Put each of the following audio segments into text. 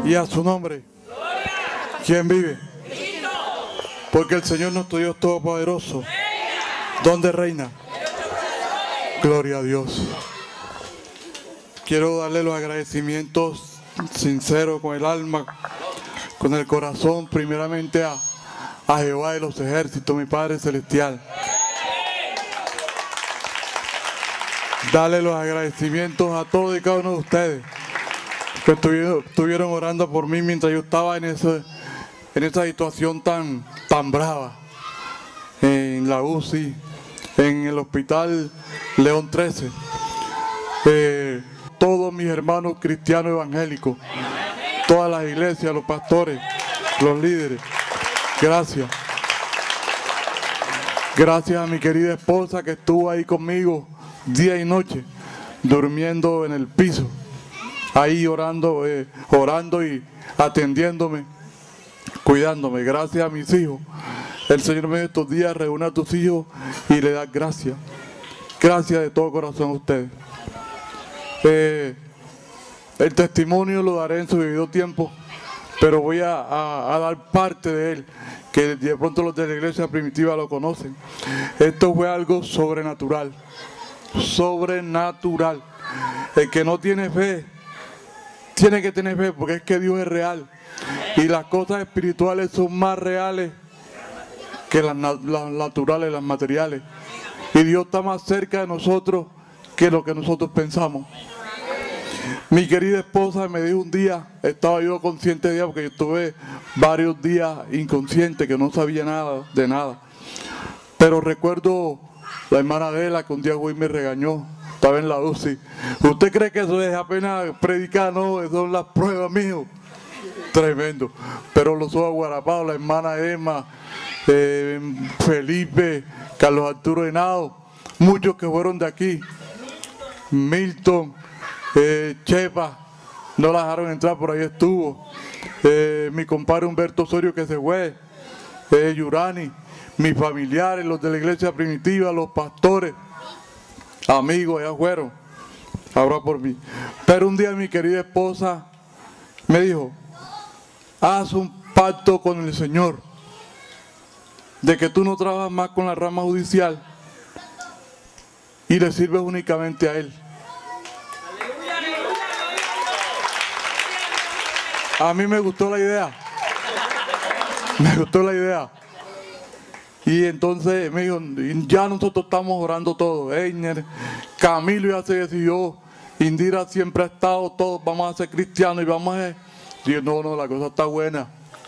Y a su nombre. ¿Quién vive? Porque el Señor nuestro Dios Todopoderoso, ¿dónde reina? Gloria a Dios. Quiero darle los agradecimientos sinceros con el alma, con el corazón, primeramente a Jehová de los ejércitos, mi Padre Celestial. Darle los agradecimientos a todos y cada uno de ustedes que estuvieron orando por mí mientras yo estaba en esa situación tan brava, en la UCI, en el hospital León 13. Todos mis hermanos cristianos evangélicos, todas las iglesias, los pastores, los líderes, gracias. Gracias a mi querida esposa que estuvo ahí conmigo día y noche, durmiendo en el piso, ahí orando y atendiéndome, cuidándome. Gracias a mis hijos. El Señor me dio estos días, reúne a tus hijos y le das gracias. Gracias de todo corazón a ustedes. El testimonio lo daré en su debido tiempo, pero voy a dar parte de él, que de pronto los de la iglesia primitiva lo conocen. Esto fue algo sobrenatural. Sobrenatural. El que no tiene fe, tiene que tener fe, porque es que Dios es real. Y las cosas espirituales son más reales que las naturales, las materiales. Y Dios está más cerca de nosotros que lo que nosotros pensamos. Mi querida esposa me dijo un día, estaba yo consciente de ella, porque yo estuve varios días inconsciente, que no sabía nada de nada. Pero recuerdo la hermana Adela, que un día hoy me regañó, estaba en la UCI. ¿Usted cree que eso es apenas predicar? No, eso son las pruebas, mijo. Tremendo. Pero los ojos aguarapados, la hermana Emma, Felipe, Carlos Arturo Henao, muchos que fueron de aquí, Milton, Chepa, no la dejaron entrar, por ahí estuvo, mi compadre Humberto Osorio que se fue, Yurani, mis familiares, los de la iglesia primitiva, los pastores, amigos, ya fueron, ahora por mí. Pero un día mi querida esposa me dijo, haz un pacto con el Señor, de que tú no trabajas más con la rama judicial y le sirves únicamente a Él. A mí me gustó la idea. Me gustó la idea. Y entonces me dijo, ya nosotros estamos orando todos. Einer, Camilo ya se decidió, Indira siempre ha estado, todos vamos a ser cristianos y vamos a... Digo, no, la cosa está buena.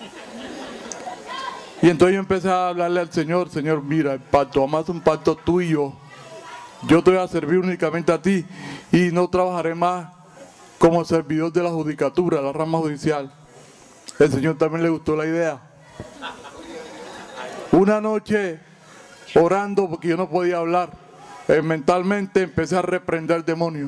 Y entonces yo empecé a hablarle al Señor, Señor, mira, el pacto, vamos a hacer un pacto tú y yo. Yo te voy a servir únicamente a ti y no trabajaré más como servidor de la judicatura, la rama judicial. El Señor también le gustó la idea. Una noche, orando, porque yo no podía hablar, mentalmente empecé a reprender demonios.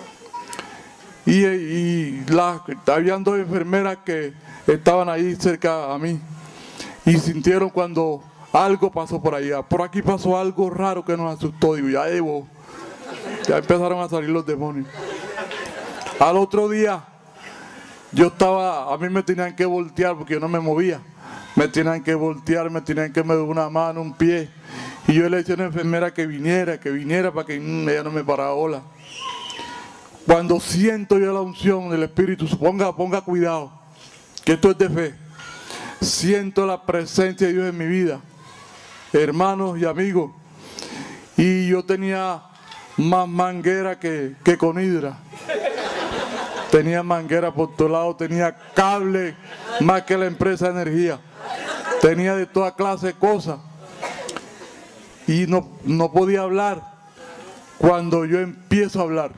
Habían dos enfermeras que estaban ahí cerca a mí y sintieron cuando algo pasó por allá. Por aquí pasó algo raro que nos asustó. Digo, ya empezaron a salir los demonios. Al otro día, a mí me tenían que voltear porque yo no me movía. Me tenían que voltear, me tenían que mover una mano, un pie. Y yo le decía a una enfermera que viniera para que ella no me parara bola. Cuando siento yo la unción del Espíritu, ponga cuidado, que esto es de fe. Siento la presencia de Dios en mi vida, hermanos y amigos. Y yo tenía más manguera que con hidra. Tenía manguera por todos lados, tenía cable más que la empresa de energía. Tenía de toda clase de cosas. Y no podía hablar. Cuando yo empiezo a hablar,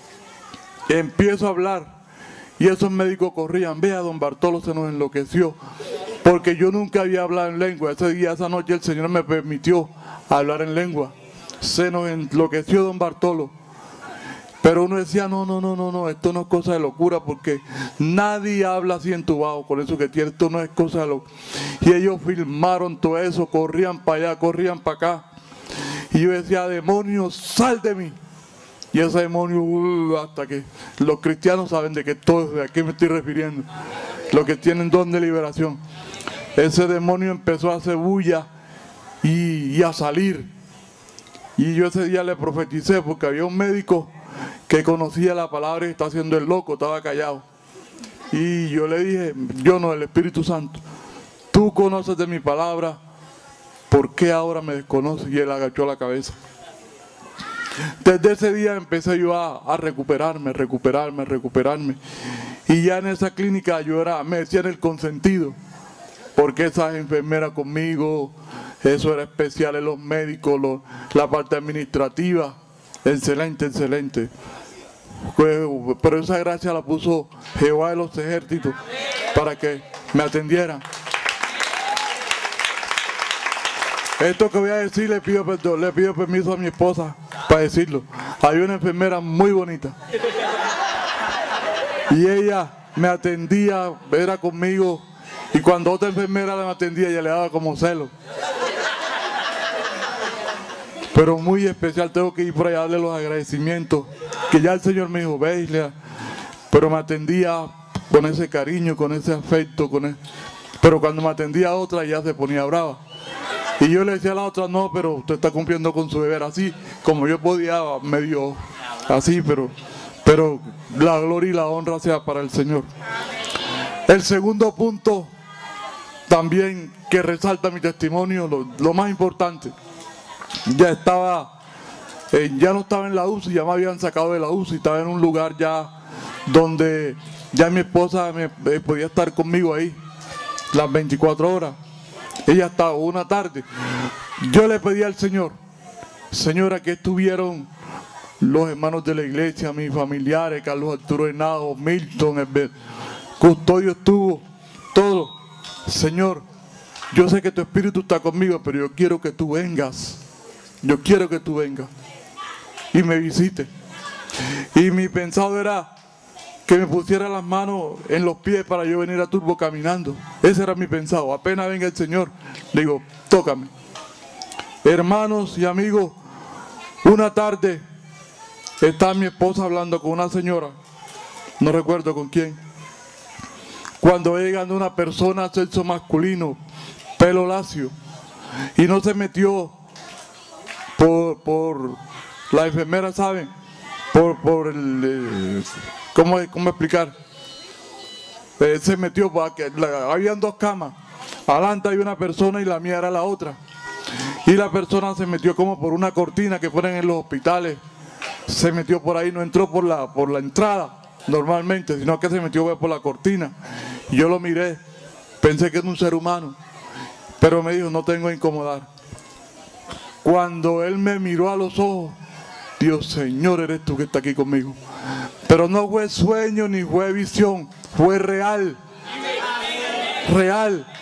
y esos médicos corrían, vea, don Bartolo se nos enloqueció, porque yo nunca había hablado en lengua. Esa noche el Señor me permitió hablar en lengua. Se nos enloqueció don Bartolo. Pero uno decía, no, esto no es cosa de locura, porque nadie habla así entubado, con eso que tiene, esto no es cosa de locura. Y ellos filmaron todo eso, corrían para allá, corrían para acá. Y yo decía, demonio, sal de mí. Y ese demonio, hasta que los cristianos saben de qué me estoy refiriendo. los que tienen don de liberación. Ese demonio empezó a hacer bulla y a salir. Y yo ese día le profeticé porque había un médico que conocía la palabra y está haciendo el loco, estaba callado. Y yo le dije, yo no, el Espíritu Santo, tú conoces de mi palabra, ¿por qué ahora me desconoces? Y él agachó la cabeza. Desde ese día empecé yo a recuperarme. Y ya en esa clínica yo me decían el consentido, porque esas enfermeras conmigo, eso era especial en los médicos, la parte administrativa, excelente. Pero esa gracia la puso Jehová de los ejércitos para que me atendieran. Esto que voy a decir le pido permiso a mi esposa para decirlo. Hay una enfermera muy bonita y ella me atendía, era conmigo, y cuando otra enfermera me atendía ella le daba como celo. Pero muy especial, tengo que ir por allá a darle los agradecimientos, que ya el Señor me dijo, ve, pero me atendía con ese cariño, con ese afecto, pero cuando me atendía otra ya se ponía brava. Y yo le decía a la otra, no, pero usted está cumpliendo con su deber, así como yo podía, medio así, pero la gloria y la honra sea para el Señor. El segundo punto también que resalta mi testimonio, lo más importante, ya no estaba en la UCI, ya me habían sacado de la UCI, estaba en un lugar ya donde ya mi esposa podía estar conmigo ahí las 24 horas. Ella estaba una tarde. Yo le pedí al Señor, Señora, que estuvieron los hermanos de la iglesia, mis familiares, Carlos Arturo Henao, Milton, el custodio estuvo, todo. Señor, yo sé que tu espíritu está conmigo, pero yo quiero que tú vengas. Yo quiero que tú vengas y me visites. Y mi pensado era que me pusiera las manos en los pies para yo venir a Turbo caminando. Ese era mi pensado. Apenas venga el Señor, le digo, tócame. Hermanos y amigos, una tarde está mi esposa hablando con una señora, no recuerdo con quién, cuando llegando una persona, sexo masculino, pelo lacio, y no se metió por la enfermera, ¿saben? Por el... ¿Cómo explicar? Se metió, habían dos camas, adelante hay una persona y la mía era la otra, y la persona se metió como por una cortina que ponen en los hospitales, se metió por ahí, no entró por la entrada normalmente, sino que se metió por la cortina. Y yo lo miré, pensé que era un ser humano, pero me dijo, no tengo que incomodar. Cuando él me miró a los ojos, Dios, Señor, eres tú que estás aquí conmigo. Pero no fue sueño ni fue visión, fue real. Real.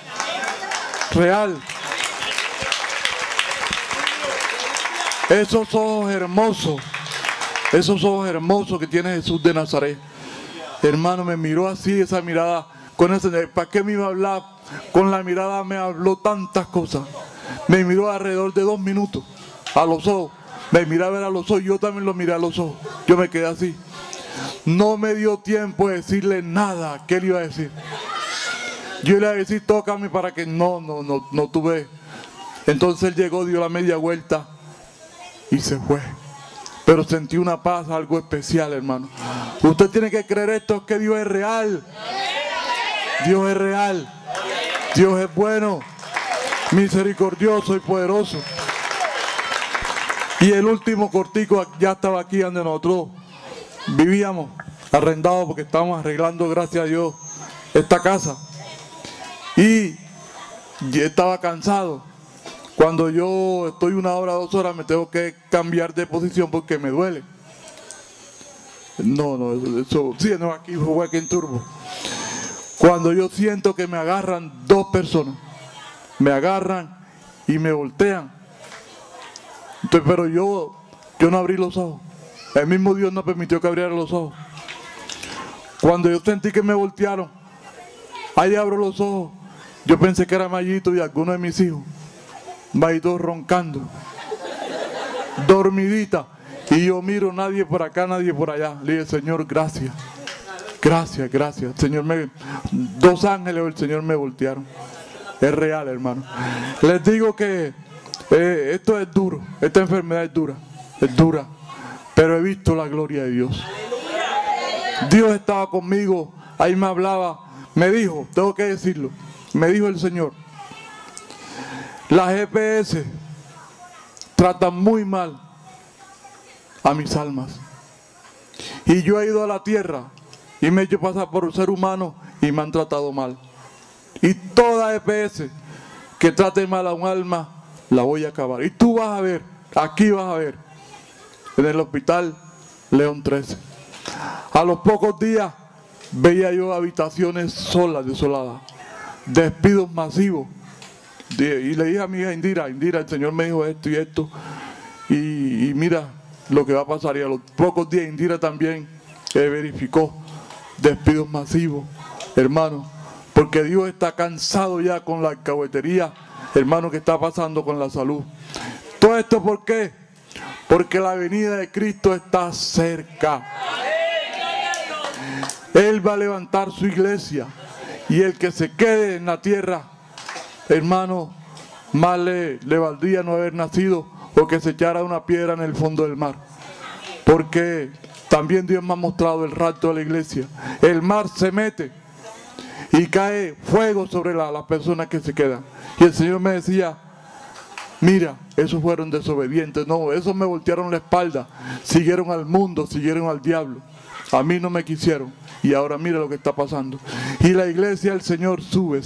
Esos ojos hermosos que tiene Jesús de Nazaret. Hermano, me miró así, esa mirada, ¿para qué me iba a hablar? Con la mirada me habló tantas cosas. Me miró alrededor de 2 minutos a los ojos. Me miraba a ver a los ojos, yo también lo miré a los ojos. Yo me quedé así. No me dio tiempo de decirle nada. ¿Qué le iba a decir? Yo le iba a decir, tócame, para que no tuve. Entonces él llegó, dio la media vuelta y se fue. Pero sentí una paz, algo especial, hermano. Usted tiene que creer esto, que Dios es real. Dios es real. Dios es bueno, misericordioso y poderoso. Y el último cortico ya estaba aquí donde nosotros vivíamos, arrendados, porque estábamos arreglando, gracias a Dios, esta casa. Y yo estaba cansado. Cuando yo estoy 1 hora, 2 horas, me tengo que cambiar de posición porque me duele. Aquí fue aquí en Turbo. Cuando yo siento que me agarran 2 personas, me agarran y me voltean. Entonces, pero yo no abrí los ojos. El mismo Dios no permitió que abriera los ojos. Cuando yo sentí que me voltearon, ahí abro los ojos. Yo pensé que era Mayito y alguno de mis hijos. Mayito roncando, dormidita. Y yo miro, nadie por acá, nadie por allá. Le dije, Señor, gracias. Gracias, gracias. Dos ángeles del Señor me voltearon. Es real, hermano. Les digo que esto es duro, esta enfermedad es dura, pero he visto la gloria de Dios. Dios estaba conmigo, ahí me hablaba, me dijo, tengo que decirlo, me dijo el Señor, las GPS tratan muy mal a mis almas. Y yo he ido a la tierra y me he hecho pasar por un ser humano y me han tratado mal. Y toda EPS que trate mal a un alma, la voy a acabar. Y tú vas a ver, aquí vas a ver, en el hospital León 13. A los pocos días veía yo habitaciones solas, desoladas, despidos masivos. Y le dije a mi hija Indira, el Señor me dijo esto y esto. Y mira lo que va a pasar. Y a los pocos días Indira también verificó despidos masivos, hermano. Porque Dios está cansado ya con la alcahuetería, hermano, que está pasando con la salud. Todo esto, ¿por qué? Porque la venida de Cristo está cerca. Él va a levantar su iglesia. Y el que se quede en la tierra, hermano, más le valdría no haber nacido o que se echara una piedra en el fondo del mar. Porque también Dios me ha mostrado el rapto de la iglesia. El mar se mete y cae fuego sobre las personas que se quedan. Y el Señor me decía, mira, esos fueron desobedientes. No, esos me voltearon la espalda. Siguieron al mundo, siguieron al diablo. A mí no me quisieron. Y ahora mira lo que está pasando. Y la iglesia del Señor sube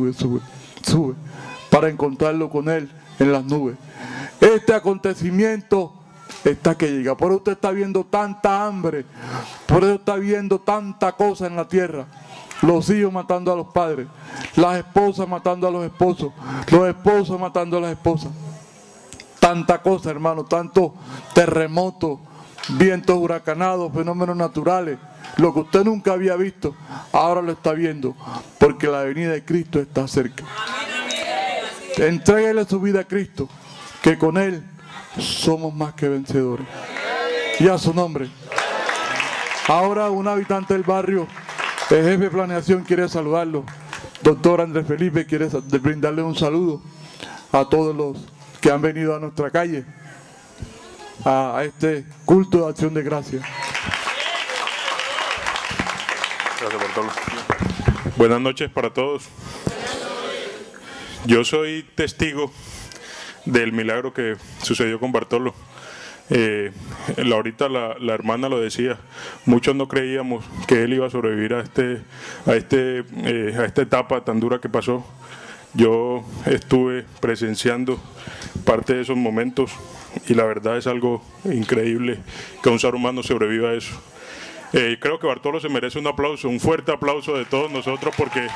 para encontrarlo con Él en las nubes. Este acontecimiento está que llega. Por eso usted está viendo tanta hambre. Por eso está viendo tanta cosa en la tierra. Los hijos matando a los padres, las esposas matando a los esposos matando a las esposas. Tanta cosa, hermano, tanto terremotos, vientos huracanados, fenómenos naturales. Lo que usted nunca había visto, ahora lo está viendo, porque la venida de Cristo está cerca. Entréguele su vida a Cristo, que con Él somos más que vencedores. Y a su nombre. Ahora un habitante del barrio, el jefe de planeación, quiere saludarlo. Doctor Andrés Felipe quiere brindarle un saludo a todos los que han venido a nuestra calle, a este culto de acción de gracias. Gracias, Bartolo. Buenas noches para todos. Yo soy testigo del milagro que sucedió con Bartolo. Ahorita la hermana lo decía, muchos no creíamos que él iba a sobrevivir a esta etapa tan dura que pasó. Yo estuve presenciando parte de esos momentos y la verdad es algo increíble que un ser humano sobreviva a eso. Creo que Bartolo se merece un aplauso, un fuerte aplauso de todos nosotros, porque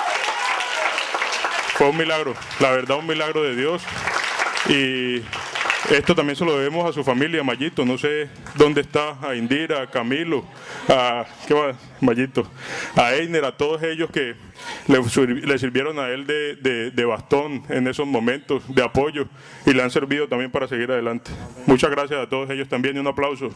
fue un milagro, la verdad, un milagro de Dios. Y esto también se lo debemos a su familia, a Mayito, no sé dónde está, a Indira, a Camilo, Mayito, a Einer, a todos ellos que le sirvieron a él de bastón en esos momentos, de apoyo, y le han servido también para seguir adelante. Muchas gracias a todos ellos también y un aplauso.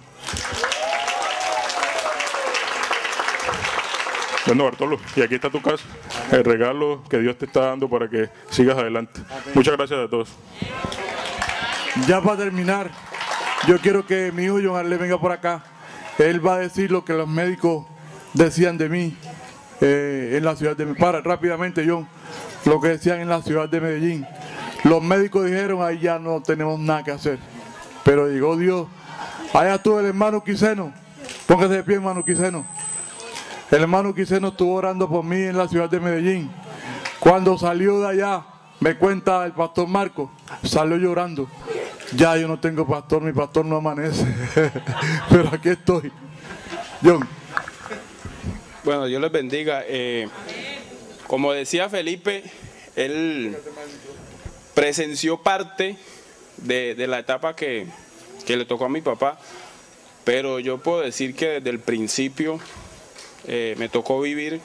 Bueno, Bartolo, y aquí está tu casa, el regalo que Dios te está dando para que sigas adelante. Muchas gracias a todos. Ya para terminar, yo quiero que mi hijo John Arle venga por acá. Él va a decir lo que los médicos decían de mí en la ciudad de Medellín. Para rápidamente, John, lo que decían en la ciudad de Medellín. Los médicos dijeron, ahí ya no tenemos nada que hacer. Pero llegó Dios. Allá estuvo el hermano Quiseno. Póngase de pie, hermano Quiseno. El hermano Quiseno estuvo orando por mí en la ciudad de Medellín. Cuando salió de allá, me cuenta el pastor Marco, salió llorando. Ya yo no tengo pastor, mi pastor no amanece. Pero aquí estoy. John. Bueno, Dios les bendiga. Como decía Felipe, él presenció parte de la etapa que le tocó a mi papá. Pero yo puedo decir que desde el principio me tocó vivir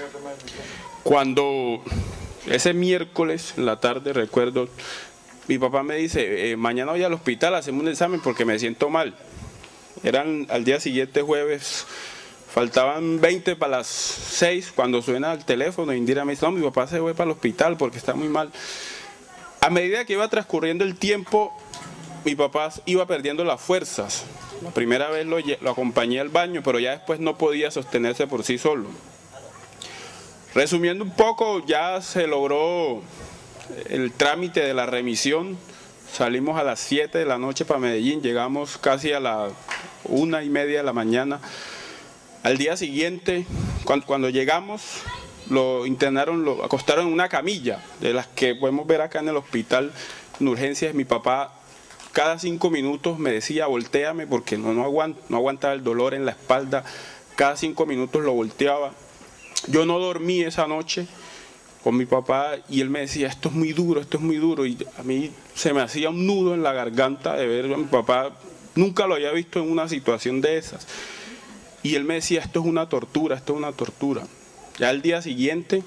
cuando ese miércoles en la tarde, recuerdo, mi papá me dice, mañana voy al hospital, hacemos un examen porque me siento mal. Eran al día siguiente, jueves, Faltaban 20 para las 6 cuando suena el teléfono. Indira me dice, no, mi papá se fue para el hospital porque está muy mal. A medida que iba transcurriendo el tiempo, mi papá iba perdiendo las fuerzas. La primera vez lo acompañé al baño, pero ya después no podía sostenerse por sí solo. Resumiendo un poco, ya se logró el trámite de la remisión. Salimos a las 7 de la noche para Medellín, llegamos casi a las 1:30 de la mañana. Al día siguiente, cuando llegamos, lo internaron, lo acostaron en una camilla, de las que podemos ver acá en el hospital, en urgencias. Mi papá cada 5 minutos me decía, voltéame, porque no aguantaba el dolor en la espalda. Cada 5 minutos lo volteaba. Yo no dormí esa noche con mi papá y él me decía, esto es muy duro, esto es muy duro. Y a mí se me hacía un nudo en la garganta de ver a mi papá. Nunca lo había visto en una situación de esas. Y él me decía, esto es una tortura, esto es una tortura. Ya al día siguiente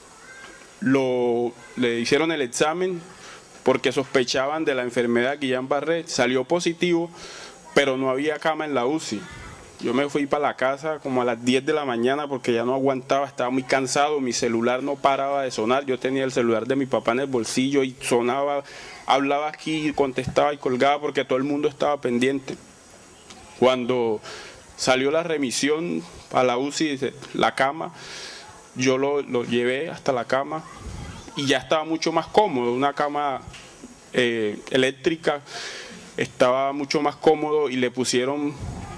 le hicieron el examen porque sospechaban de la enfermedad Guillain-Barré. Salió positivo, pero no había cama en la UCI. Yo me fui para la casa como a las 10 de la mañana porque ya no aguantaba, estaba muy cansado, mi celular no paraba de sonar. Yo tenía el celular de mi papá en el bolsillo y sonaba, hablaba aquí, contestaba y colgaba porque todo el mundo estaba pendiente. Cuando salió la remisión a la UCI, la cama, yo lo llevé hasta la cama y ya estaba mucho más cómodo, una cama eléctrica, estaba mucho más cómodo y le pusieron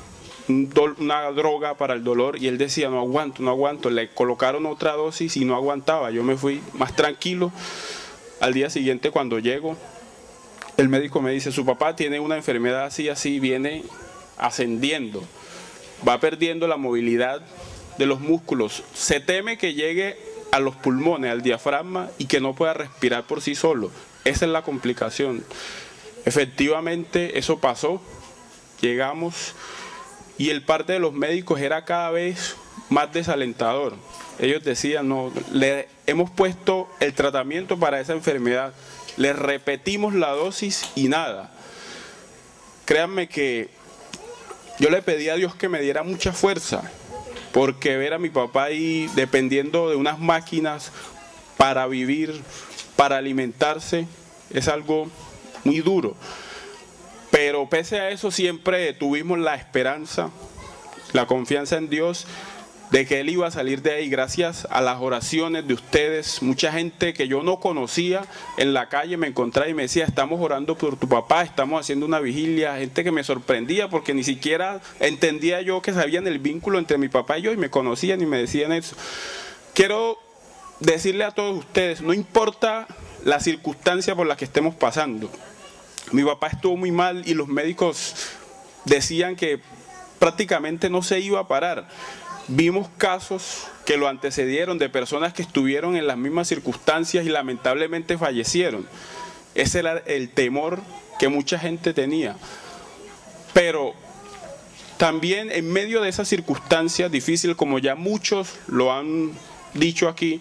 una droga para el dolor y él decía, no aguanto, no aguanto. Le colocaron otra dosis y no aguantaba. Yo me fui más tranquilo. Al día siguiente, cuando llego, el médico me dice, su papá tiene una enfermedad así, así, viene ascendiendo, va perdiendo la movilidad de los músculos, se teme que llegue a los pulmones, al diafragma y que no pueda respirar por sí solo. Esa es la complicación. Efectivamente, eso pasó. Llegamos y el parte de los médicos era cada vez más desalentador. Ellos decían, no, le hemos puesto el tratamiento para esa enfermedad, le repetimos la dosis y nada. Créanme que yo le pedí a Dios que me diera mucha fuerza, porque ver a mi papá ahí dependiendo de unas máquinas para vivir, para alimentarse, es algo muy duro. Pero pese a eso siempre tuvimos la esperanza, la confianza en Dios de que Él iba a salir de ahí. Gracias a las oraciones de ustedes, mucha gente que yo no conocía en la calle me encontraba y me decía, estamos orando por tu papá, estamos haciendo una vigilia. Gente que me sorprendía porque ni siquiera entendía yo que sabían el vínculo entre mi papá y yo y me conocían y me decían eso. Quiero decirle a todos ustedes, no importa la circunstancia por la que estemos pasando. Mi papá estuvo muy mal y los médicos decían que prácticamente no se iba a parar. Vimos casos que lo antecedieron de personas que estuvieron en las mismas circunstancias y lamentablemente fallecieron. Ese era el temor que mucha gente tenía. Pero también en medio de esas circunstancias difíciles, como ya muchos lo han dicho aquí,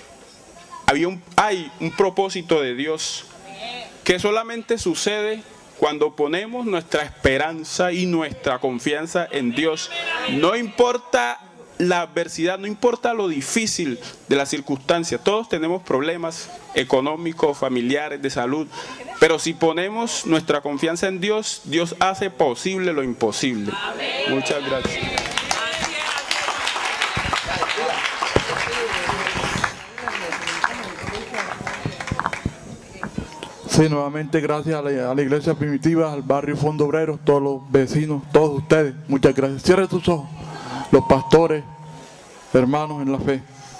hay un propósito de Dios que solamente sucede cuando ponemos nuestra esperanza y nuestra confianza en Dios. No importa la adversidad, no importa lo difícil de las circunstancias. Todos tenemos problemas económicos, familiares, de salud, pero si ponemos nuestra confianza en Dios, Dios hace posible lo imposible. Muchas gracias. Sí, nuevamente gracias a la iglesia primitiva, al barrio Fondo Obrero, todos los vecinos, todos ustedes. Muchas gracias. Cierren sus ojos, los pastores, hermanos en la fe.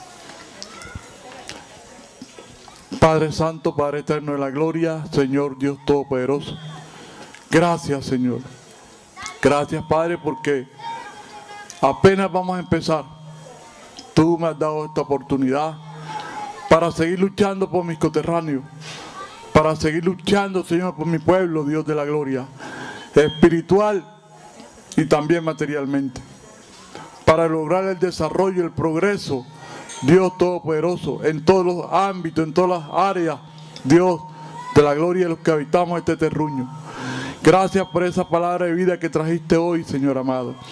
Padre Santo, Padre Eterno de la Gloria, Señor Dios Todopoderoso. Gracias, Señor. Gracias, Padre, porque apenas vamos a empezar. Tú me has dado esta oportunidad para seguir luchando por mis coterráneos, para seguir luchando, Señor, por mi pueblo, Dios de la gloria, espiritual y también materialmente, para lograr el desarrollo y el progreso, Dios Todopoderoso, en todos los ámbitos, en todas las áreas, Dios de la gloria de los que habitamos este terruño. Gracias por esa palabra de vida que trajiste hoy, Señor amado.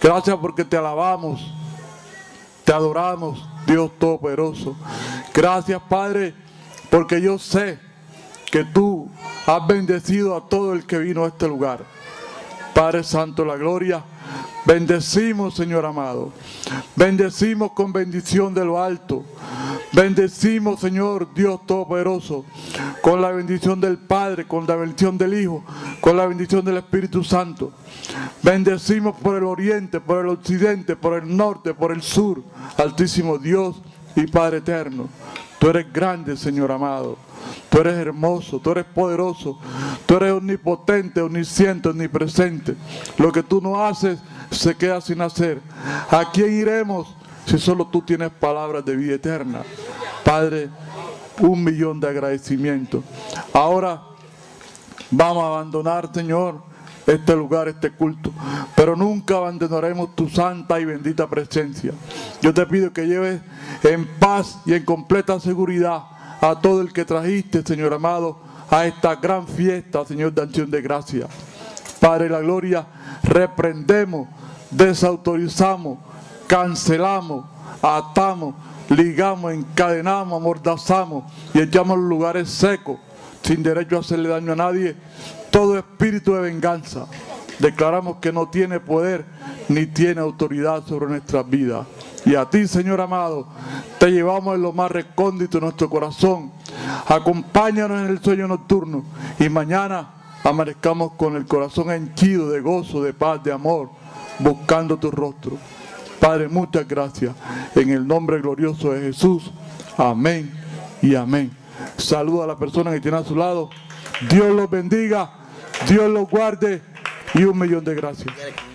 Gracias porque te alabamos, te adoramos, Dios Todopoderoso. Gracias, Padre, porque yo sé que tú has bendecido a todo el que vino a este lugar. Padre Santo, la gloria, bendecimos, Señor amado. Bendecimos con bendición de lo alto. Bendecimos, Señor Dios Todopoderoso, con la bendición del Padre, con la bendición del Hijo, con la bendición del Espíritu Santo. Bendecimos por el oriente, por el occidente, por el norte, por el sur. Altísimo Dios y Padre eterno. Tú eres grande, Señor amado. Tú eres hermoso, tú eres poderoso, tú eres omnipotente, omnisciente, omnipresente. Lo que tú no haces se queda sin hacer. ¿A quién iremos si solo tú tienes palabras de vida eterna? Padre, 1.000.000 de agradecimientos. Ahora vamos a abandonar, Señor, este lugar, este culto, pero nunca abandonaremos tu santa y bendita presencia. Yo te pido que lleves en paz y en completa seguridad a todo el que trajiste, Señor amado, a esta gran fiesta, Señor, de acción de gracia. Padre de la gloria, reprendemos, desautorizamos, cancelamos, atamos, ligamos, encadenamos, amordazamos y echamos los lugares secos, sin derecho a hacerle daño a nadie, todo espíritu de venganza. Declaramos que no tiene poder ni tiene autoridad sobre nuestras vidas. Y a ti, Señor amado, te llevamos en lo más recóndito de nuestro corazón. Acompáñanos en el sueño nocturno y mañana amanezcamos con el corazón henchido de gozo, de paz, de amor, buscando tu rostro. Padre, muchas gracias. En el nombre glorioso de Jesús. Amén y amén. Saluda a la persona que tiene a su lado. Dios los bendiga, Dios los guarde y 1.000.000 de gracias.